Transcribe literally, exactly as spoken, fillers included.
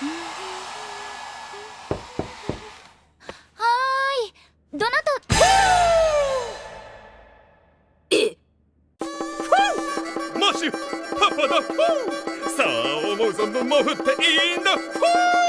はーい、どなた。 えマシュパパだ。さあ思う存分潜っていいんだ。